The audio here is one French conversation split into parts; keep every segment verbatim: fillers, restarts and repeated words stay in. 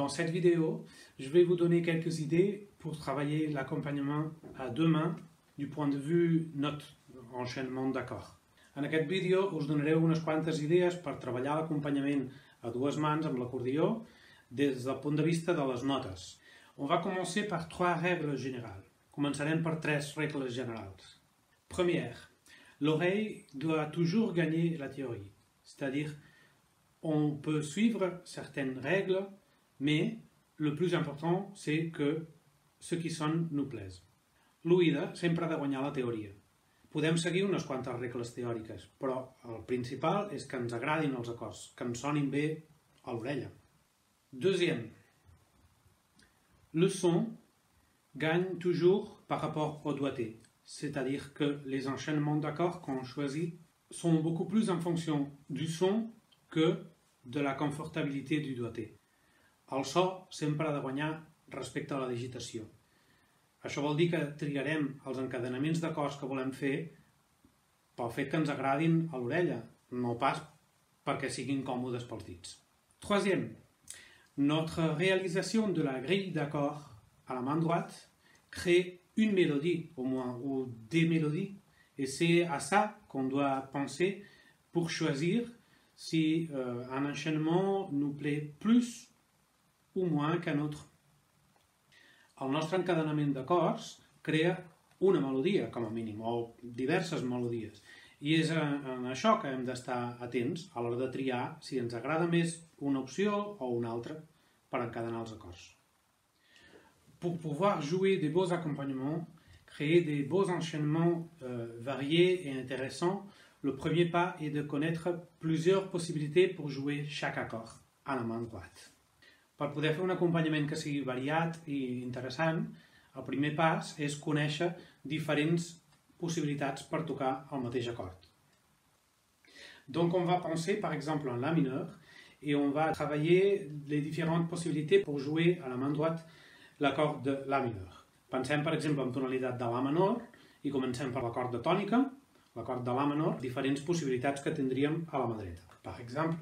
Dans cette vidéo, je vais vous donner quelques idées pour travailler l'accompagnement à deux mains du point de vue note, enchaînement d'accords. En aquest vídeo us donaré unes quantes idees per treballar l'acompanyament a dues mans amb l'acordió des del punt de vista de les notes. On va commencer par trois règles générales. Començarem per tres règles générales. Première, l'oreille doit toujours gagner la théorie. C'est-à-dire, on peut suivre certaines règles, mais le plus important, c'est que ce qui sonne nous plaise. L'oïda sempre ha de guanyar la teoria. Podem seguir unes quantes regles teòriques, però el principal és que ens agradin els acords, que ens sonin bé a l'orella. Deuxième, le son gagne toujours par rapport au doigté. C'est-à-dire que les enchaînements d'accords qu'on choisit sont beaucoup plus en fonction du son que de la confortabilité du doigté. El so sempre ha de guanyar respecte a la digitació. Això vol dir que triarem els encadenaments d'acords que volem fer pel fet que ens agradin a l'orella, no pas perquè siguin còmodes pels dits. Troisième, notre réalisation de la grille d'accords à la main droite crée une mélodie, au moins, ou des mélodies, et c'est à ça qu'on doit penser pour choisir si euh, un enchaînement nous plaît plus ou moins qu'un autre. El nostre encadenament d'acords crea una melodia, com a mínim, o diverses melodies. I és en això que hem d'estar atents a l'hora de triar si ens agrada més una opció o una altra per encadenar els acords. Pour pouvoir jouer des beaux accompagnements, créer des beaux enchaînements euh, variés et intéressants, le premier pas est de connaître plusieurs possibilités pour jouer chaque accord à la main droite. Per poder fer un acompanyament que sigui variat i interessant, el primer pas és conèixer diferents possibilitats per tocar el mateix acord. Donc on va penser par exemple en la mineur et on va travailler les différentes possibilités pour jouer à la main droite l'accord de la mineur. Pensem per exemple en tonalitat de la menor i comencem per l'acord de tònica, l'acord de la menor, diferents possibilitats que tindríem a la mà dreta. Per exemple,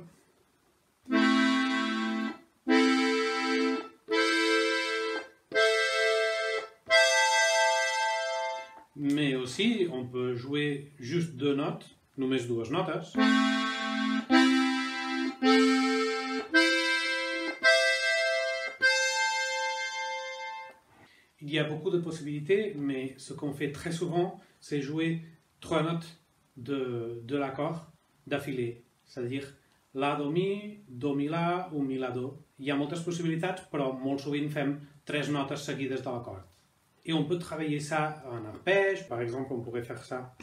mais aussi on peut jouer juste deux notes, només dues notes. Il y a beaucoup de possibilités, mais ce qu'on fait très souvent, c'est jouer trois notes de, de l'accord d'affilée, c'est-à-dire la, do, mi, do, mi, la ou mi, la, do. Hi ha moltes possibilitats, però molt sovint fem tres notes seguides de l'acord. Et on peut travailler ça en arpège, par exemple, on pourrait faire ça.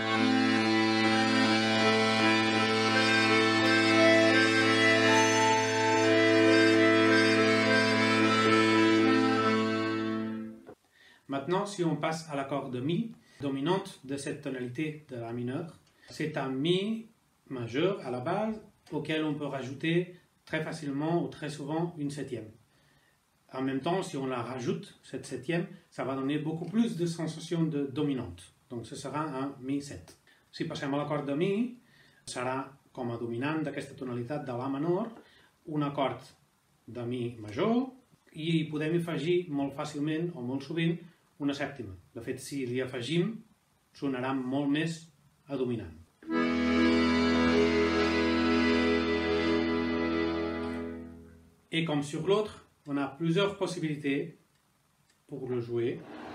Maintenant, si on passe à l'accord de mi, dominante de cette tonalité de la mineure, c'est un mi majeur à la base auquel on peut rajouter très facilement ou très souvent une septième. En même temps, si on la rajoute, cette septième, ça va donner beaucoup plus de sensation de dominante. Donc ce sera un mi sept. Si passem a l'acord de mi, serà com a dominant d'aquesta tonalitat de la menor, un acord de mi major i podem afegir molt fàcilment o molt sovint una sèptima. De fet, si li afegim, sonarà molt més a dominant. Et comme sur l'autre, on a plusieurs possibilités pour le jouer.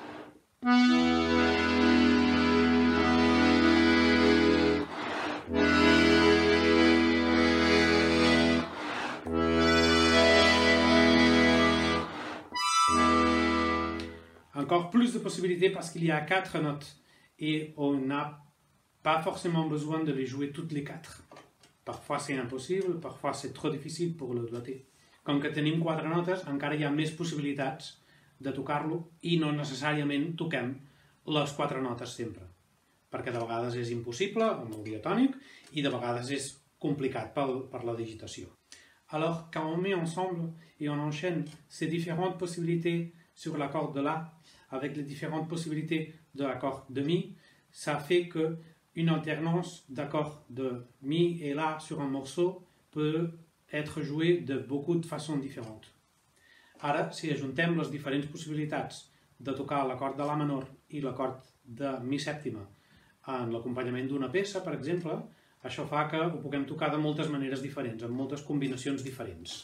Encore plus de possibilités parce qu'il y a quatre notes et on n'a pas forcément besoin de les jouer toutes les quatre. Parfois c'est impossible, parfois c'est trop difficile pour le doigté. Com que tenim quatre notes, encara hi ha més possibilitats de tocar-lo i no necessàriament toquem les quatre notes sempre, perquè de vegades és impossible amb el diatònic i de vegades és complicat per la digitació. Alors, quand on met ensemble et on enchaîne ces différentes possibilités sur l'accord de La avec les différentes possibilités de l'accord de Mi, ça fait qu'une alternance d'accords de Mi et La sur un morceau peut être joué de beaucoup de façons différentes. Ara, si ajuntem les diferents possibilitats de tocar l'acord de la menor i l'acord de mi sèptima en l'acompanyament d'una peça, per exemple, això fa que ho puguem tocar de moltes maneres diferents, amb moltes combinacions diferents.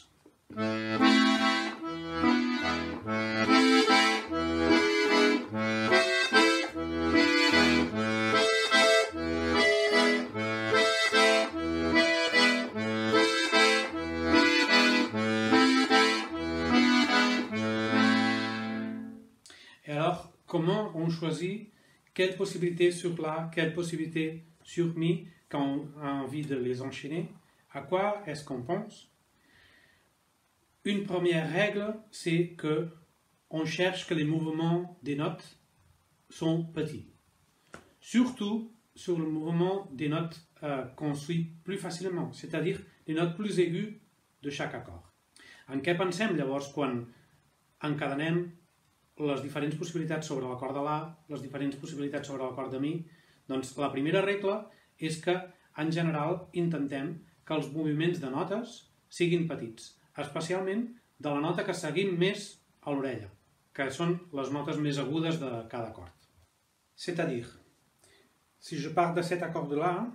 Et alors, comment on choisit quelle possibilité sur la, quelle possibilité sur mi quand on a envie de les enchaîner? À quoi est-ce qu'on pense? Une première règle, c'est que on cherche que les mouvements des notes sont petits. Surtout sur le mouvement des notes euh, qu'on suit plus facilement, c'est-à-dire les notes plus aiguës de chaque accord. En què pensem llavors quan encadenem les diferents possibilitats sobre l'acord de la, les diferents possibilitats sobre l'acord de mi? Doncs la primera regla és que, en general, intentem que els moviments de notes siguin petits, especialment de la nota que seguim més a l'orella, que són les notes més agudes de cada acord. C'est-à-dire, si je pars de cet accord-là,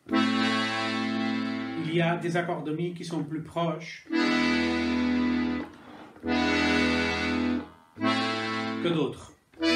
il y a des accords de mi qui sont plus proches que d'autres.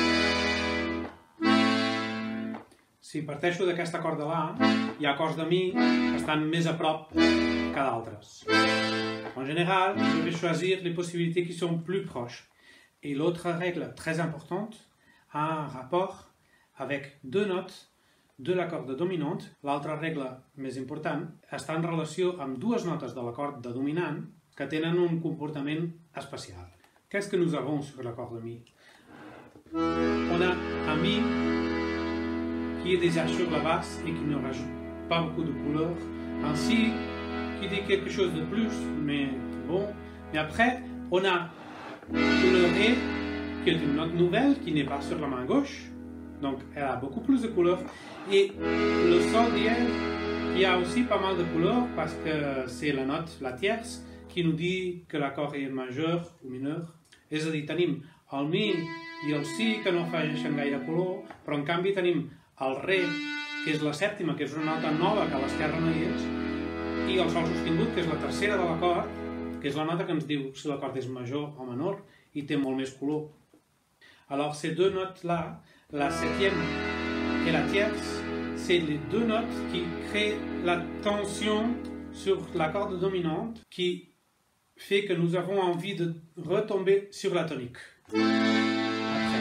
Si parteixo d'aquest acord de la, hi ha acords de mi que estan més a prop que d'altres. En général, je vais choisir les possibilités qui sont plus proches. Et l'autre règle très importante a un rapport avec deux notes de l'accord de dominante. L'altra regla més important està en relació amb dues notes de l'acord de dominant que tenen un comportament especial. Qu'est-ce que nous avons sur l'accord de mi? On a un mi qui est déjà sur la basse et qui ne rajoute pas beaucoup de couleurs. Un si qui dit quelque chose de plus, mais bon. Mais après, on a le ré qui est une note nouvelle qui n'est pas sur la main gauche. Donc, elle a beaucoup plus de couleurs. Et le sol dièse qui a aussi pas mal de couleurs parce que c'est la note, la tierce, qui nous dit que l'accord est majeur ou mineur. És a dir, tenim el mi i el si que no afegeixen gaire color, però en canvi tenim el re, que és la sèptima, que és una nota nova que a l'esquerra no hi és, i el sol sostingut, que és la tercera de l'acord, que és la nota que ens diu si l'acord és major o menor i té molt més color. Alors, ces deux notes-là, la septième et la tierce, c'est les deux notes qui créent la tension sur l'accord de dominante qui fait que nous avons envie de retomber sur la tonique. Après.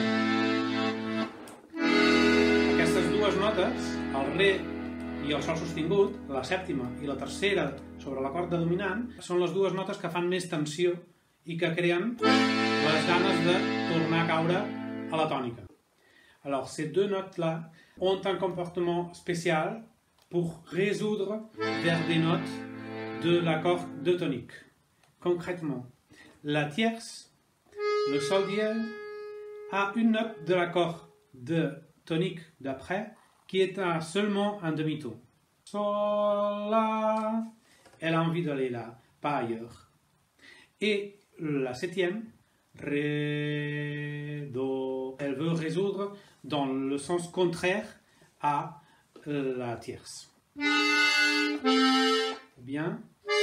Aquestes dues notes, el re i el sol sostingut, la sèptima i la tercera sobre l'acord de dominant, són les dues notes que fan més tensió i que creen les ganes de tornar a caure a la tònica. Alors, ces deux notes-là ont un comportement spécial pour résoudre vers des notes de l'accord de tonique. Concrètement, la tierce, le sol dièse, a une note de l'accord de tonique d'après qui est à seulement un demi-ton. Sol, la, elle a envie d'aller là, pas ailleurs. Et la septième, ré, do, elle veut résoudre dans le sens contraire à la tierce. Ou bien,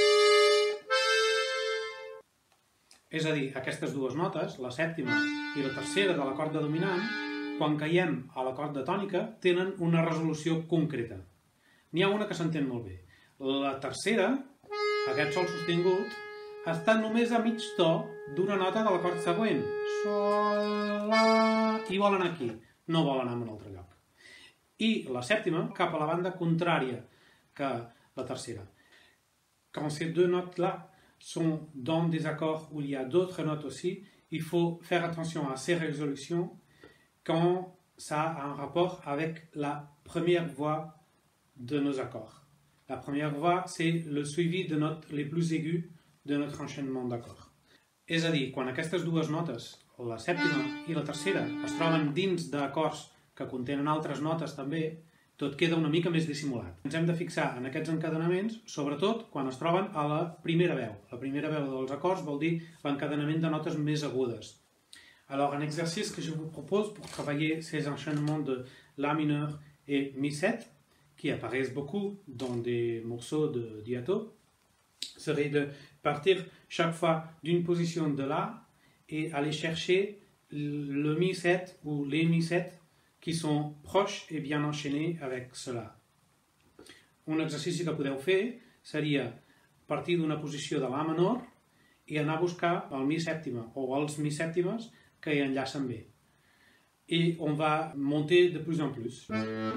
és a dir, aquestes dues notes, la sèptima i la tercera de l'acord de dominant, quan caiem a l'acord de tònica, tenen una resolució concreta. N'hi ha una que s'entén molt bé. La tercera, aquest sol sostingut, està només a mig to d'una nota de l'acord següent. Sol, la... I vol anar aquí, no vol anar en un altre lloc. I la sèptima, cap a la banda contrària que la tercera. Quand ces deux notes-là sont dans des accords où il y a d'autres notes aussi, il faut faire attention à ces résolutions quand ça a un rapport avec la première voix de nos accords. La première voix, c'est le suivi de notes les plus aiguës de notre enchaînement d'accords. És a dir, quan aquestes dues notes, la sèptima i la tercera, es troben dins d'acords que contenen altres notes també, tot queda una mica més dissimulat. Ens hem de fixar en aquests encadenaments, sobretot quan es troben a la primera veu. La primera veu dels acords vol dir l'encadenament de notes més agudes. Alors, un exercice que je vous propose pour travailler ces enchaînements de La mineur et Mi sept, qui apparaissent beaucoup dans des morceaux de diato, serait de partir chaque fois d'une position de La et aller chercher le Mi sept ou les Mi sept qui sont proches et bien enchaînés avec cela. Un exercici que podeu fer seria partir d'una posició de La menor i anar a buscar el Mi sèptima o els Mi sèptimes que hi enllacen bé. Et on va monter de plus en plus.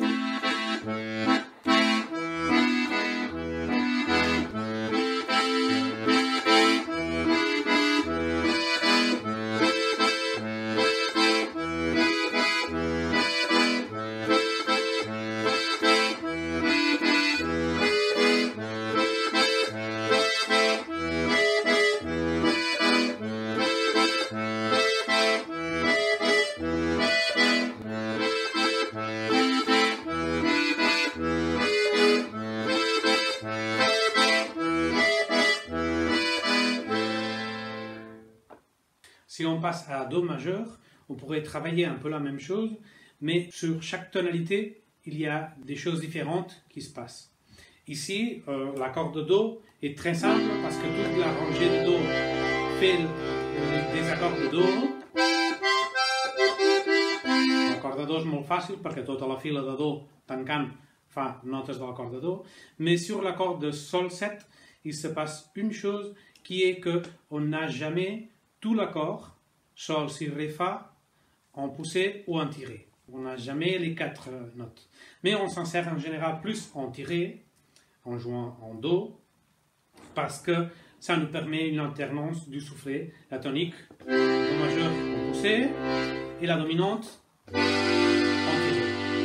Si on passe à Do majeur, on pourrait travailler un peu la même chose, mais sur chaque tonalité, il y a des choses différentes qui se passent. Ici, euh, l'accord de Do est très simple parce que toute la rangée de Do fait des accords de Do. L'accord de Do és molt fàcil perquè tota la fila de Do tancant fa notes de l'accord de Do, mais sur l'accord de Sol sept, il se passe une chose qui est qu'on n'a jamais tout l'accord, Sol, Si, Ré, Fa, en poussé ou en tiré. On n'a jamais les quatre notes. Mais on s'en sert en général plus en tiré, en jouant en Do, parce que ça nous permet une alternance du soufflet, la tonique, Do majeur en poussé, et la dominante en tiré.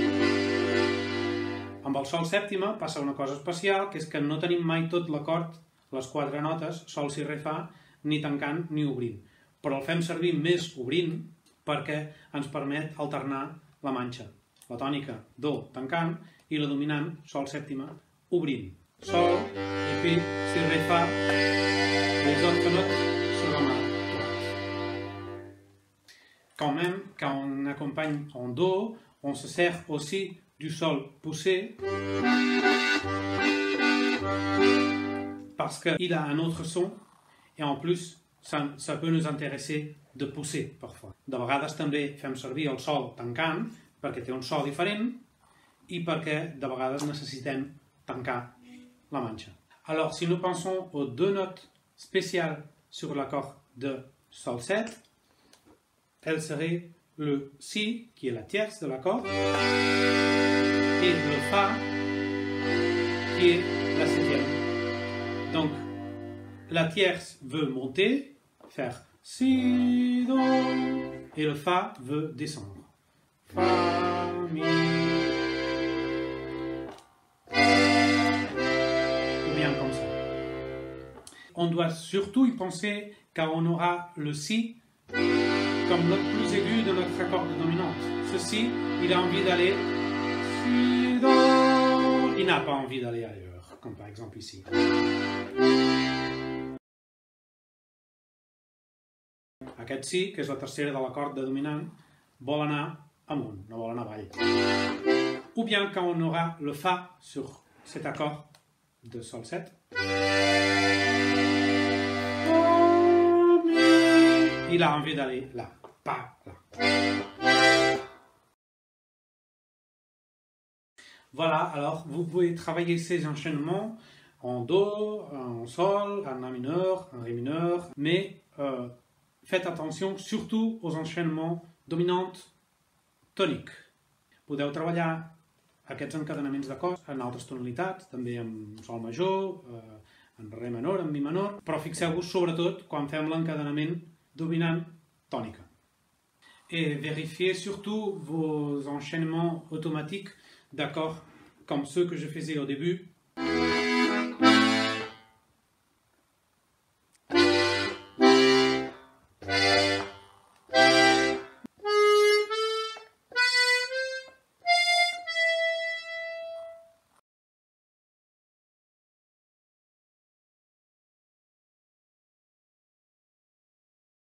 Amb el Sol sèptima passa una cosa especial, que és que no tenim mai tot l'acord, les quatre notes, Sol, Si, Re, Fa, ni tancant ni obrint. Però el fem servir més obrint perquè ens permet alternar la manxa. La tònica, Do, tancant, i la dominant, Sol sèptima, obrint. Sol, et puis, Si, Ré, Fa, les autres notes sur la main droite. Quand même, quand on accompagne en Do, on se sert aussi du Sol poussé parce qu'il a un autre son et en plus, Ça, ça peut nous intéresser de pousser, parfois. De vegades també fem servir el sol tancant, perquè té un so diferent, i perquè de vegades necessitem tancar la manxa. Alors, si nous pensons aux deux notes spéciales sur l'accord de Sol sept, elles seraient le Si, qui est la tierce de l'accord, et le Fa, qui est la septième. Donc, la tierce veut monter, faire Si, Do, et le Fa veut descendre. Fa, Mi, ou bien comme ça. On doit surtout y penser quand on aura le Si comme note plus aiguë de notre accord de dominante. Ce Si, il a envie d'aller Si, Do, il n'a pas envie d'aller ailleurs, comme par exemple ici. Aquest Si, que és la tercera de l'acord de dominant, vol anar amunt, no vol anar avall. Ou bien quand on aura le Fa sur cet accord de Sol sept, il a envie d'aller là, pas là. Voilà, alors vous pouvez travailler ces enchaînements en Do, en Sol, en La mineur, en Ré mineur, mais euh, faites attention surtout aux enchaînements dominantes tònics. Podeu treballar aquests encadenaments d'acords en altres tonalitats, també en Sol major, eh, en Ré menor, en Mi menor, però fixeu-vos sobretot quan fem l'encadenament dominant tònica. Et vérifiez surtout vos enchaînements automatiques d'accords comme ceux que je faisais au début.